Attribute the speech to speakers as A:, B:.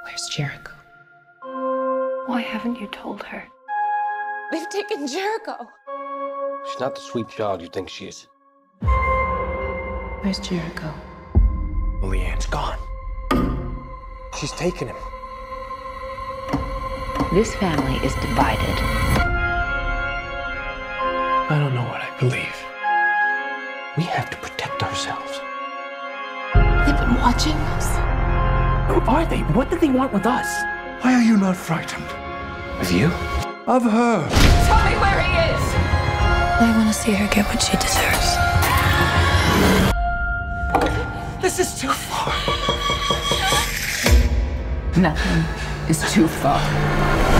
A: Where's Jericho?
B: Why haven't you told her?
C: They've taken Jericho.
D: She's not the sweet child you think she is.
A: Where's Jericho?
E: Leanne's gone. She's taken him.
B: This family is divided.
E: I don't know what I believe. We have to protect ourselves.
C: They've been watching us.
E: Who are they? What do they want with us?
F: Why are you not frightened?
E: Of you?
F: Of her.
C: Tell me where he is!
B: I want to see her get what she deserves.
E: This is too far.
B: Nothing is too far.